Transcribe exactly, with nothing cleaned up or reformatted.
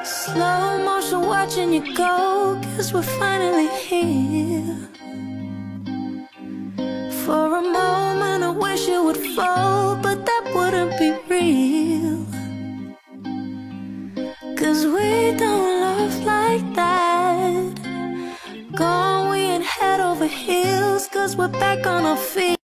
Slow motion watching you go, guess we're finally here. For a moment I wish you would fall, but that wouldn't be real. Cause we don't love like that. Gone, we ain't head over heels, cause we're back on our feet.